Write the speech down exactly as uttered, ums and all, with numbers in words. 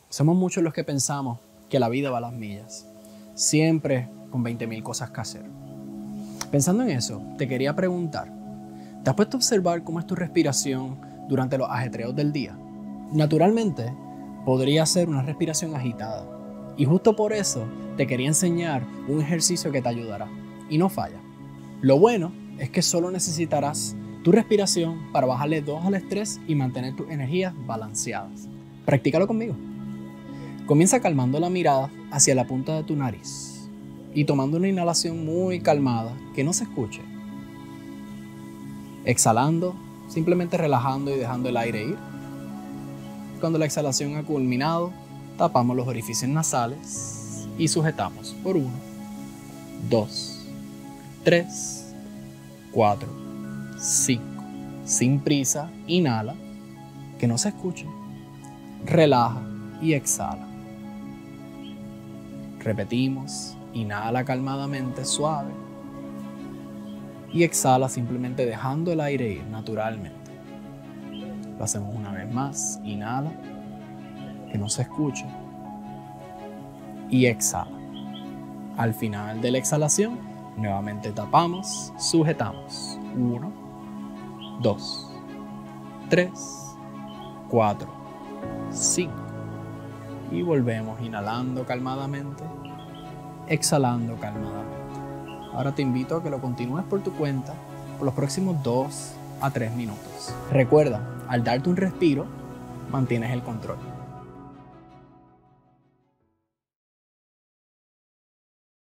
Somos muchos los que pensamos que la vida va a las millas, siempre con veinte mil cosas que hacer. Pensando en eso, te quería preguntar, ¿te has puesto a observar cómo es tu respiración durante los ajetreos del día? Naturalmente, podría ser una respiración agitada, y justo por eso te quería enseñar un ejercicio que te ayudará, y no falla. Lo bueno es que solo necesitarás tu respiración para bajarle dos al estrés y mantener tus energías balanceadas. Practícalo conmigo. Comienza calmando la mirada hacia la punta de tu nariz y tomando una inhalación muy calmada que no se escuche. Exhalando, simplemente relajando y dejando el aire ir. Cuando la exhalación ha culminado, tapamos los orificios nasales y sujetamos por uno, dos, tres, cuatro, cinco. Sin prisa, inhala, que no se escuche. Relaja y exhala. Repetimos, inhala calmadamente, suave. Y exhala simplemente dejando el aire ir naturalmente. Lo hacemos una vez más, inhala, que no se escuche. Y exhala. Al final de la exhalación, nuevamente tapamos, sujetamos. Uno, dos, tres, cuatro, cinco. Y volvemos inhalando calmadamente, exhalando calmadamente. Ahora te invito a que lo continúes por tu cuenta por los próximos dos a tres minutos. Recuerda, al darte un respiro, mantienes el control.